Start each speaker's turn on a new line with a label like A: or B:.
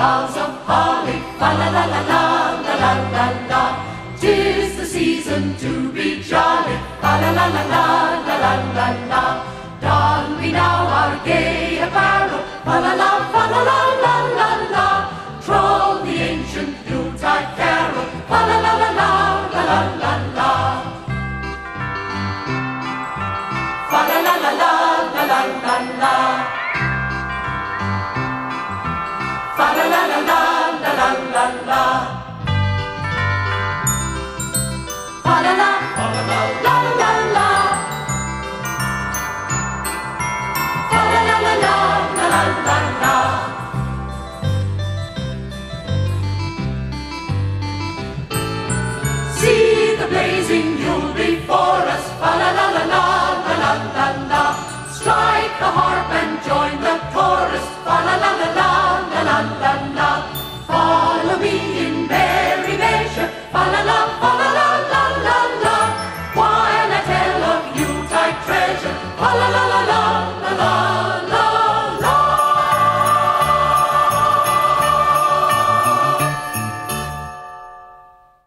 A: boughs of holly, fa la la la la la la la la. 'Tis the season to be jolly, fa la la la la la la la la. Don we now our gay apparel, fa la la fa la la la la la. Troll the ancient Yuletide carol, fa la la la la la la la la. Fa la la la la la la la la. Fa la la la la la la la la. Fa la la la la la la la. Fa la la la la la la la la. See the blazing Yule before us, fa la la la la la la la la. Strike the harp and join the chorus, fa la la la la la la la la. Follow me in merry measure, fa la la fa la la la la la. While I tell of Yuletide treasure, fa la la la la la la.